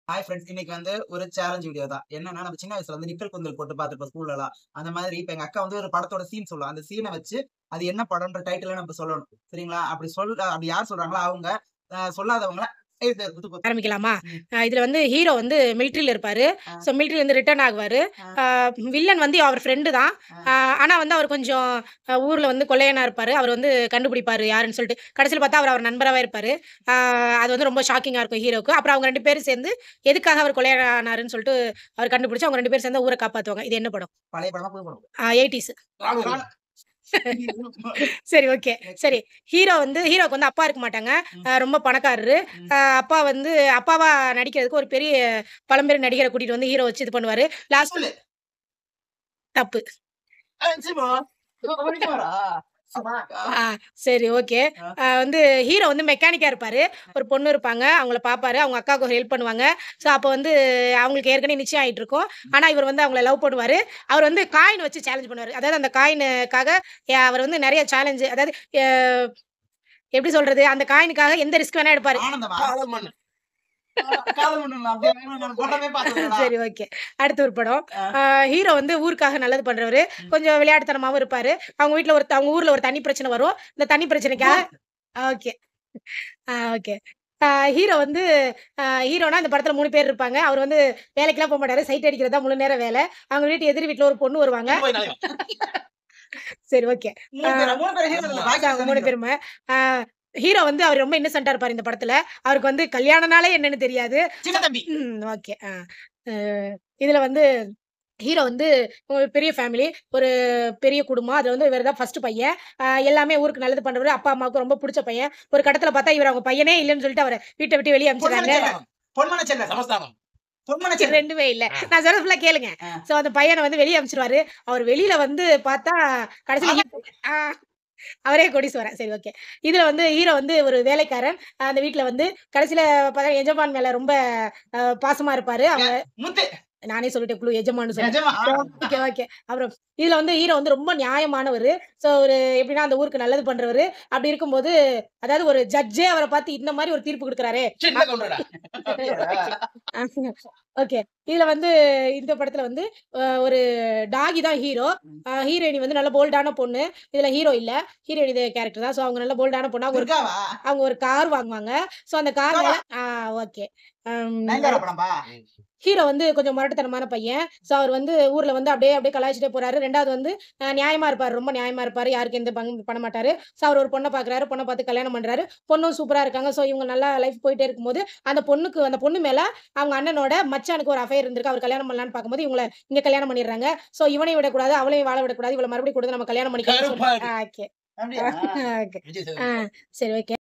Hi friends. இன்னைக்கு வந்து ஒரு சேலஞ்ச் வீடியோ தான். என்னன்னா, நம்ம சின்ன வயசுல வந்து நிக்கல் குந்தல் போட்டு பார்த்திருப்போம் ஸ்கூல்லலாம். அந்த மாதிரி இப்ப எங்க அக்கா வந்து ஒரு படத்தோட சீன் சொல்லுவா. அந்த சீன வச்சு, அது என்ன படம்ன்ற டைட்டில நம்ம சொல்லணும். சரிங்களா? அப்படி யார் சொல்றாங்களோ அவங்க, சொல்லாதவங்கள இது குத்து குத்து. ஆரம்பிக்கலாமா? ம். இதுல வந்து ஹீரோ வந்து மிலிட்டரில இருப்பாரு. ஆ, ஸோ மிலிட்டரிலருந்து ரிட்டர்ன் ஆகுவாரு. ஆ, ஆ வில்லன் வந்து அவர் ஃப்ரெண்டு தான். ஆ. ஆனா வந்து அவர் கொஞ்சம் ஊர்ல வந்து கொள்ளையனா இருப்பாரு. அவர் வந்து கண்டுபிடிப்பாரு யாருன்னு சொல்லிட்டு. கடைசில பார்த்தா அவர் நண்பராவே இருப்பாரு. ஆ அது வந்து ரொம்ப ஷாக்கிங்கா இருக்கும் ஹீரோவுக்கு. அப்புறம் அவங்க 2 பேரும் சேர்ந்து எதுக்காக அவர் கொள்ளையனானாருன்னு சொல்லிட்டு அவர் கண்டுபிடிச்சு அவங்க 2 பேரும் சேர்ந்து ஊர காப்பாத்துவாங்க. இது என்ன படம்? பழைய படமா? புது படம்? 80ஸ். ராணுவ சரி, ஓகே. நெக்ஸ்ட். சரி. ஹீரோக்கு வந்து அப்பா இருக்க மாட்டாங்க. ம், ரொம்ப பணக்காரரு. ம். அப்பா வந்து அப்பாவா நடிக்கிறதுக்கு ஒரு பெரிய பழம்பெரும் நடிகர கூட்டிட்டு வந்து ஹீரோ வச்சு இது பண்ணுவாரு. லாஸ்ட் சொல்லு. தப்பு. சிம்பு. முடிக்குமாடா? அம்மா. ஆ சரி, ஓகே. ஆ, வந்து ஹீரோ வந்து மெக்கானிக்கா இருப்பாரு. ஒரு பொண்ணு இருப்பாங்க. அவங்கள பார்ப்பாரு. அவங்க அக்காவுக்கு ஒரு ஹெல்ப் பண்ணுவாங்க. ஸோ அப்போ வந்து அவங்களுக்கு ஏற்கனவே நிச்சயம் ஆயிட்டு இருக்கும். ஆனா இவர் வந்து அவங்கள லவ் பண்ணுவாரு. அவர் வந்து காயின் வச்சு சேலஞ்ச் பண்ணுவாரு. அதாவது அந்த காயினுக்காக அவர் வந்து நெறைய சேலஞ்ச் அதாவது எ எப்படி சொல்றது? அந்த காயினுக்காக எந்த ரிஸ்க் வேணா எடுப்பாரு. ஆனந்தமா? காதல் மன்னன் அப்படியே நான் படமே பார்த்ததில்லடா. சரி, ஓகே. அடுத்து ஒரு படம். ஆ, அ ஹீரோ வந்து ஊருக்காக நல்லது பண்றவரு. ம். கொஞ்சம் விளையாட்டுத்தனமாவும் இருப்பாரு. அவங்க ஊர்ல ஒரு தண்ணி பிரச்சனை வரும். இந்த தண்ணி பிரச்சனைக்காக ஓகே. ஓகே. அ ஹீரோ வந்து ஹீரோனா இந்த படத்துல 3 பேர் இருப்பாங்க. அவரு வந்து வேலைக்கெல்லாம் போமாட்டாரு. சைட் அடிக்கிறது தான் முழு நேர வேல. அவங்க வீட்டு எதிர் வீட்ல ஒரு பொண்ணு வருவாங்க. இட்டு போய் நலையும். சரி, ஓகே. 3 அ பேரா? 3 பேர் ஹீரோ இல்ல. பாக்கி அவங்க தானே 3 ஹீரோ. பேருமே. அ ஹீரோ வந்து அவரு ரொம்ப இன்னசென்ட்டா இருப்பாரு இந்த படத்துல. அவருக்கு வந்து கல்யாணம்னாலே என்னன்னு தெரியாது. சின்ன தம்பி. ஓகே. அ இதுல வந்து ஹீரோ வந்து ஒரு பெரிய ஃபேமிலி. ஒரு பெரிய குடும்பம். அதுல வந்து இவரு தான் ஃபர்ஸ்ட் பையன். எல்லாமே ஊருக்கு நல்லது பண்றவரு. அப்பா, அம்மாவுக்கு ரொம்ப புடிச்ச பையன். ஒரு கட்டத்துல பார்த்தா இவரு அவங்க பையனே இல்லன்னு சொல்லிட்டு அவர வீட்ட விட்டு வெளிய பொன்மன அனுப்பிச்சுடுறாங்க. செல்வம். பொன்மன செல்வன். சமஸ்தானம். பொன்மன செல்வன். 2மே இல்ல. நான் சொல்றது ஃபுல்லா கேளுங்க. ஆ. சோ அந்த பையன வந்து வெளிய அனுப்பிச்சுருவாரு. அவரு வெளியில வந்து பார்த்தா கடைசில அதான். ஆ அவரே கோடீஸ்வரன். சரி, ஓகே. இதுல வந்து ஹீரோ வந்து ஒரு வேலைக்காரன். அந்த வீட்ல வந்து கடைசில பார்த்தா எஜமான் மேல ரொம்ப பாசமா இருப்பாரு. அவங்க முத்து. நானே சொல்லிட்டேன் க்ளூ எஜமான்னு சொன்னேன். நிஜமா. Okay, okay. அப்புறம் இதுல வந்து ஹீரோ வந்து ரொம்ப நியாயமானவரு. ஸோ ஒரு எப்படின்னா அந்த ஊருக்கு நல்லது பண்றவரு. அப்படி இருக்கும்போது அதாவது ஒரு ஜட்ஜே அவர பார்த்து இந்த மாரி ஒரு தீர்ப்பு குடுக்குறாரே. சின்ன கவுண்டரா. அப்படியாடா? ஓகே. இதுல வந்து இந்த படத்துல வந்து ஒரு டாகி தான் ஹீரோ. ம். ஹீரோயினி வந்து நல்ல போல்டான பொண்ணு. இதுல ஹீரோ இல்ல. ஹீரோயினி கேரக்டர் தான். ஸோ அவங்க நல்ல போல்டான பொண்ணு. துர்காவா? அவங்க ஒரு கார் வாங்குவாங்க. ஸோ அந்த கார் துர்காவா? மேல ஓகே. அம் நயன்தாரா படம்பா? ஹீரோ வந்து கொஞ்சம் முரட்டுத்தனமான பையன். ஸோ அவர் வந்து ஊர்ல வந்து அப்படியே கலாய்ச்சுட்டே போறாரு. 2வது வந்து நியாயமா இருப்பாரு. ரொம்ப நியாயமா இருப்பாரு. யாருக்கும் எந்த பங்கும் பண்ண மாட்டாரு. ஸோ அவர் ஒரு பொண்ண பார்க்குறாரு. பொண்ண பார்த்து கல்யாணம் பண்றாரு. பொண்ணும் சூப்பரா இருக்காங்க. ஸோ இவங்க நல்லா லைஃப் போயிட்டே இருக்கும்போது, அந்த பொண்ணு மேல அவங்க அண்ணனோட மச்சானுக்கு ஒரு அஃபேர் இருந்திருக்கு. அவர் கல்யாணம் பண்ணலான்னு பார்க்கும்போது, இவங்கள இங்க கல்யாணம் பண்ணிடுறாங்க. ஸோ இவனையும் விடக்கூடாது, அவளையும் வாழ விடக்கூடாது. இவள மறுபடியும் கொண்டு வந்து நம்ம கல்யாணம் பண்ணிக்கலாம்னு கருப்பா இருக்கு. ஓகே. அப்படியா? ஓகே. விஜய் ஆ சேதுபதி. சரி, ஓகே.